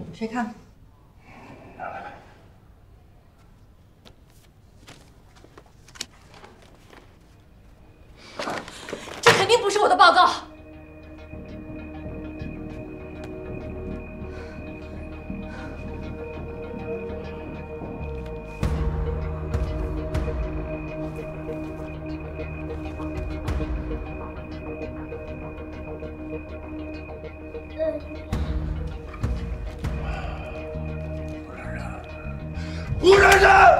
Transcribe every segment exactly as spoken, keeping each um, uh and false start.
谁看？ 来来来。 这肯定不是我的报告。 吴珊珊。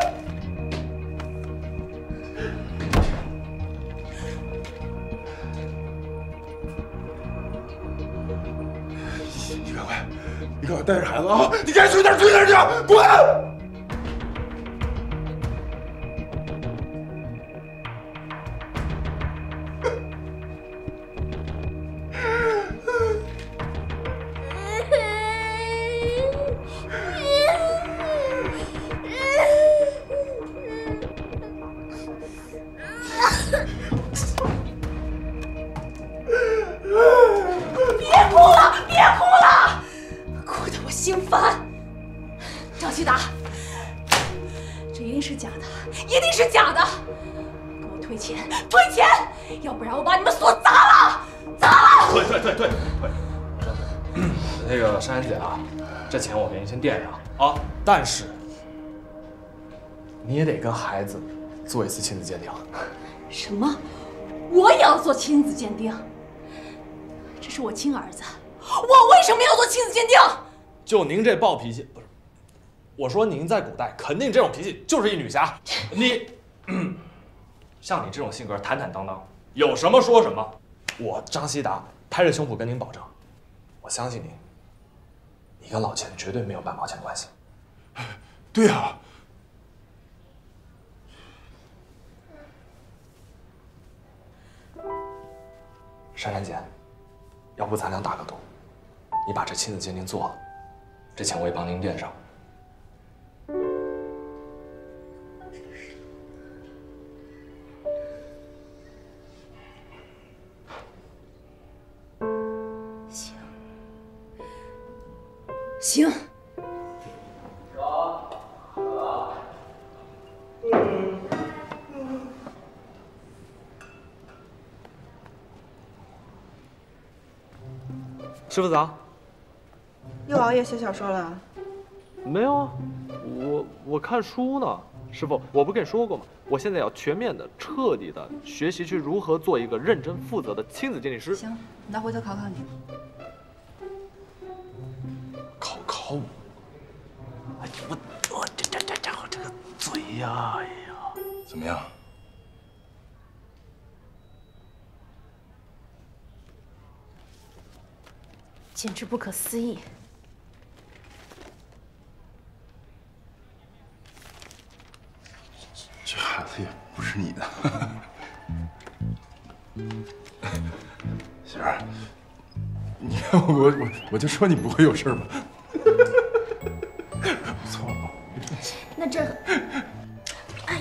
你赶快，你赶快带着孩子啊！你该去哪儿去哪儿去，滚！ 别哭了，别哭了，哭得我心烦。张希达，这一定是假的，一定是假的！给我退钱，退钱，要不然我把你们锁砸了，砸了！ 退退退退退！那个珊珊姐啊，这钱我给你先垫上啊，但是你也得跟孩子做一次亲子鉴定。 什么？我也要做亲子鉴定？这是我亲儿子，我为什么要做亲子鉴定？ 就您这暴脾气，不是，我说您在古代肯定这种脾气就是一女侠。你，嗯、像你这种性格坦坦荡荡，有什么说什么。我张希达拍着胸脯跟您保证，我相信您，你跟老钱绝对没有半毛钱关系。 对呀、啊。 珊珊姐，要不咱俩打个赌，你把这亲子鉴定做了，这钱我也帮您垫上。 行，行。 师傅早。 又熬夜写小说了？ 没有啊，我我看书呢。师傅，我不跟你说过吗？我现在要全面的、彻底的学习去如何做一个认真负责的亲子鉴定师。 行，那回头考考你。 考考我？哎呦我我这这这家伙这个嘴呀，哎呀！ 怎么样？ 简直不可思议！ 这孩子也不是你的，媳妇儿，你看我我我就说你不会有事吧？不错吧？ 那这，哎，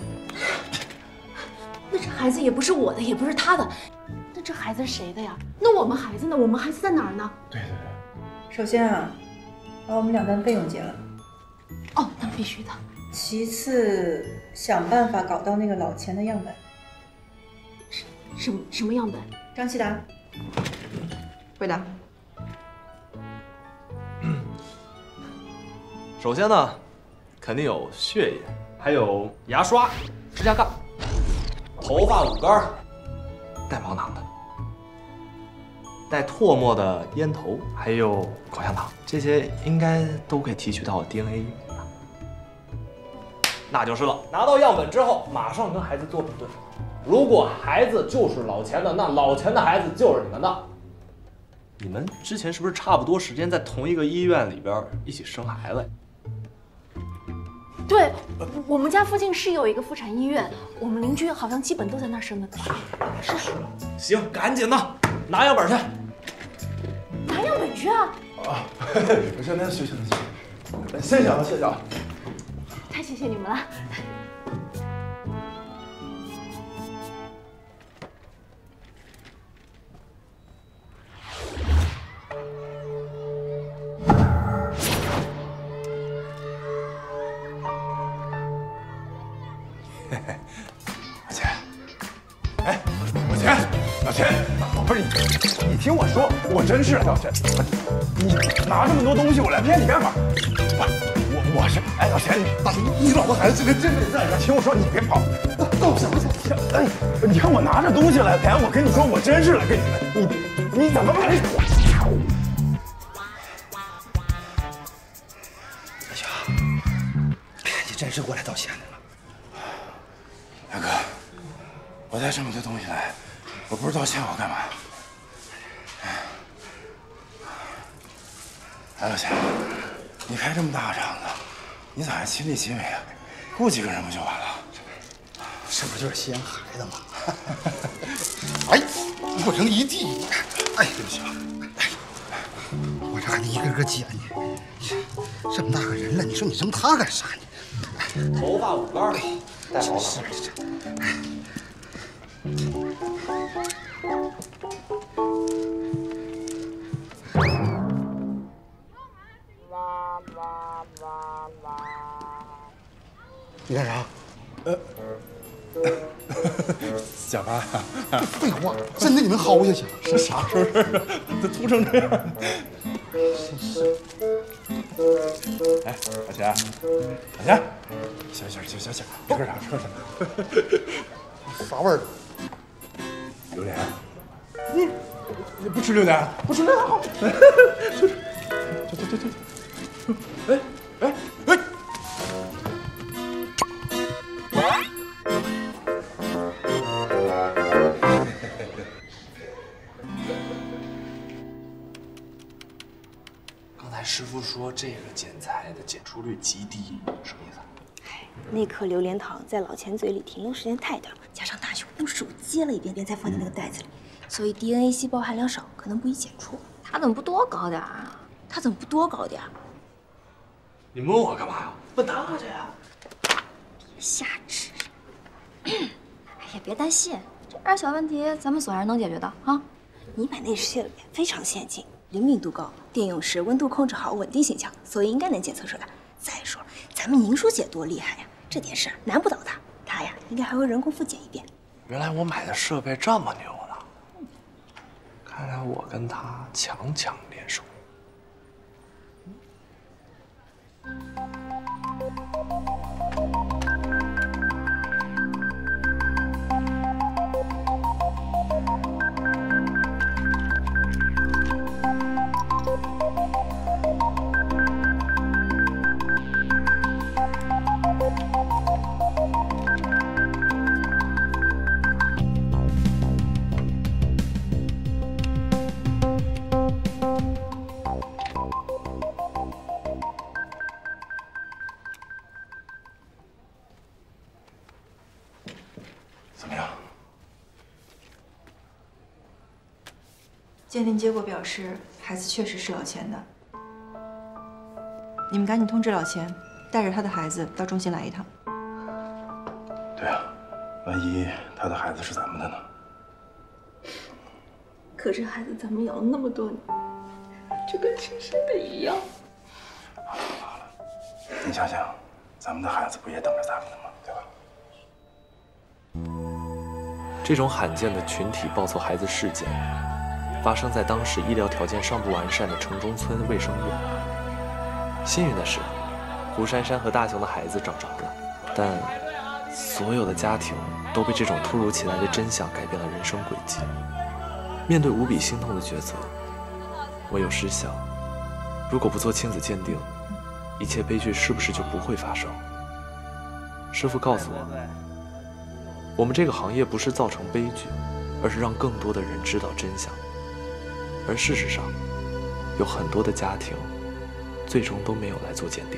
那这孩子也不是我的，也不是他的。 那这孩子是谁的呀？那我们孩子呢？我们孩子在哪儿呢？ 对对对。 首先啊，把我们两单费用结了。 哦，那必须的。 其次，想办法搞到那个老钱的样本。 什什么什么样本？ 张希达，回答。 首先呢，肯定有血液，还有牙刷、指甲盖、头发乳干。 带毛囊的，带唾沫的烟头，还有口香糖，这些应该都可以提取到 D N A。那就是了。拿到样本之后，马上跟孩子做比对。如果孩子就是老钱的，那老钱的孩子就是你们的。你们之前是不是差不多时间在同一个医院里边一起生孩子？ 对，我们家附近是有一个妇产医院，我们邻居好像基本都在那儿生的。是。 行，赶紧的，拿样本去。 拿样本去啊！ 啊，行，那行行行，谢谢啊，谢谢啊。 太谢谢你们了。 不是你，你听我说，我真是老钱，你拿这么多东西我来骗你干嘛？我我我是哎老钱，大你你老婆孩子今天真没在这，听我说，你别跑，都行行行，哎，你看我拿着东西来骗，我跟你说，我真是来跟你你你怎么赔？哎呀，哎呀，你真是过来道歉的吗？大哥，我带这么多东西来。 我不是道歉，我干嘛？哎，老钱，你开这么大个场子，你咋还亲力亲为啊？雇几个人不就完了？ 这不就是稀罕孩子吗？哎，不成一地。哎，对不起啊。哎，我这还得一个个捡你。这么大个人了，你说你扔他干啥呢？ 头发五根，戴好了。 是这。哎。 你干啥？呃， 小八， 废话，真的你能薅下去？ 是啥时候事儿啊？都秃成这样。哎，老钱，老钱，小小小小小，吃点啥？吃点啥？ 啥味儿的？ 榴莲。嗯，你不吃榴莲？不吃榴莲好。对对对对。哎哎哎！ 师傅说这个剪裁的检出率极低，什么意思？ 哎，那颗榴莲糖在老钱嘴里停留时间太短了，加上大雄用手接了一遍遍才放进那个袋子里，所以 D N A 细胞含量少，可能不易检出。他怎么不多搞点啊？他怎么不多搞点？ 你问我干嘛呀？问他去呀！ 瞎指。哎呀，别担心，这点小问题咱们所还是能解决的啊。你买那些非常先进。 灵敏度高，电用时温度控制好，稳定性强，所以应该能检测出来。再说了，咱们宁书姐多厉害呀，这点事难不倒她。她呀，应该还会人工复检一遍。 原来我买的设备这么牛呢，看来我跟她强强联手。 鉴定结果表示，孩子确实是老钱的。你们赶紧通知老钱，带着他的孩子到中心来一趟。 对啊，万一他的孩子是咱们的呢？ 可是孩子咱们养了那么多年，就跟亲生的一样。 好了好了，你想想，咱们的孩子不也等着咱们呢吗？对吧？ 这种罕见的群体抱错孩子事件，发生在当时医疗条件尚不完善的城中村卫生院。幸运的是，胡珊珊和大雄的孩子找着了，但所有的家庭都被这种突如其来的真相改变了人生轨迹。面对无比心痛的抉择，我有时想，如果不做亲子鉴定，一切悲剧是不是就不会发生？师傅告诉我，我们这个行业不是造成悲剧，而是让更多的人知道真相。而事实上，有很多的家庭最终都没有来做鉴定。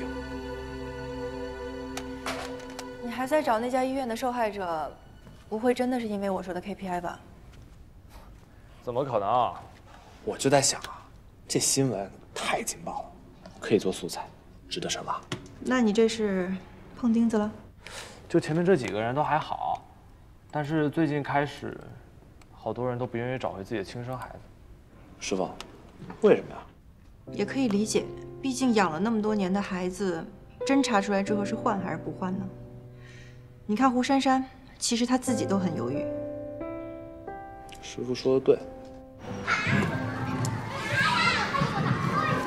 你还在找那家医院的受害者，不会真的是因为我说的 K P I 吧？ 怎么可能啊？ 我就在想啊，这新闻太劲爆了，可以做素材，值得深挖。 那你这是碰钉子了？ 就前面这几个人都还好，但是最近开始，好多人都不愿意找回自己的亲生孩子。 师傅，为什么呀？ 也可以理解，毕竟养了那么多年的孩子，真查出来之后是换还是不换呢？你看胡珊珊，其实她自己都很犹豫。 师傅说的对，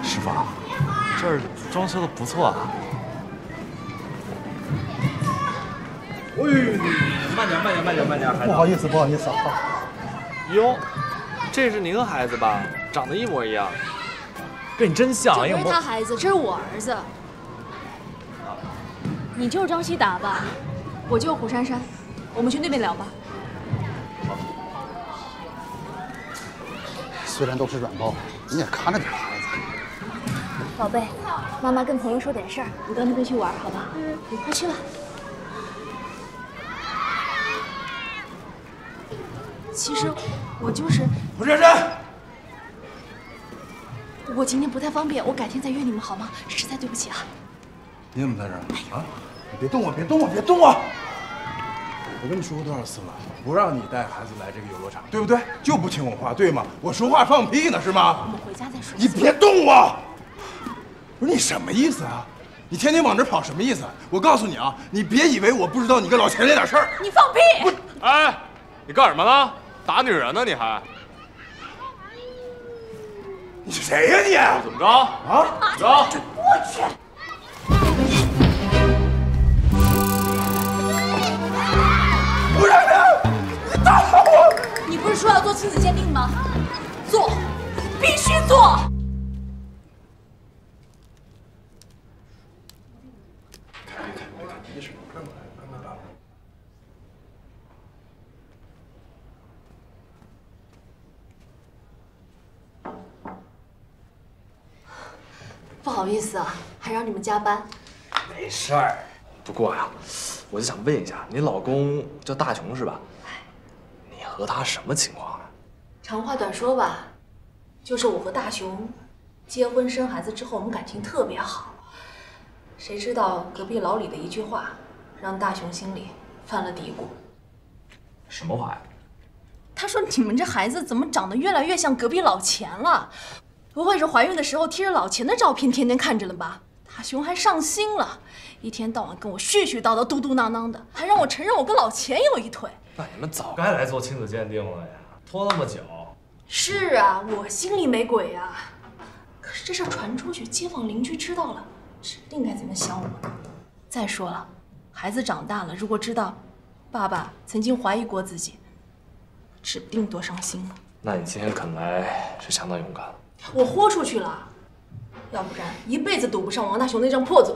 师傅，这儿装修的不错啊。 哎，慢点，慢点，慢点，慢点，孩子。 不好意思，不好意思啊。 哟，这是您的孩子吧？长得一模一样， 跟你真像。 这不是他孩子，这是我儿子。你就是张希达吧？我就是胡珊珊，我们去那边聊吧。 虽然都是软包，你也看着点孩子。 宝贝，妈妈跟朋友说点事儿， 你到那边去玩，好吧？嗯，你快去吧。其实我就是胡珊珊， 我今天不太方便，我改天再约你们好吗？实在对不起啊。 你怎么在这儿啊？你别动我，别动我，别动我！我跟你说过多少次了，不让你带孩子来这个游乐场，对不对？就不听我话，对吗？我说话放屁呢，是吗？ 我们回家再说。 你别动我！不是你什么意思啊？你天天往这跑什么意思？我告诉你啊，你别以为我不知道你跟老钱那点事儿。 你放屁！ 哎，你干什么呢？打女人呢？你还？ 你是谁呀你？ 怎么着？啊？怎么着？ 我去！ 不让人！你打我！ 你不是说要做亲子鉴定吗？做，必须做！不好意思啊，还让你们加班。 没事儿。不过呀，我就想问一下，你老公叫大雄是吧？你和他什么情况啊？ 长话短说吧，就是我和大雄结婚生孩子之后，我们感情特别好。谁知道隔壁老李的一句话，让大雄心里犯了嘀咕。 什么话呀？ 他说：“你们这孩子怎么长得越来越像隔壁老钱了？不会是怀孕的时候贴着老钱的照片天天看着了吧？”大雄还上心了，一天到晚跟我絮絮叨叨、嘟嘟囔囔的，还让我承认我跟老钱有一腿。 那你们早该来做亲子鉴定了呀，拖那么久。 是啊，我心里没鬼啊。可是这事传出去，街坊邻居知道了，指定该怎么想我呢？再说了，孩子长大了，如果知道爸爸曾经怀疑过自己，指不定多伤心呢。 那你今天肯来是相当勇敢了。 我豁出去了，要不然一辈子堵不上王大雄那张破嘴。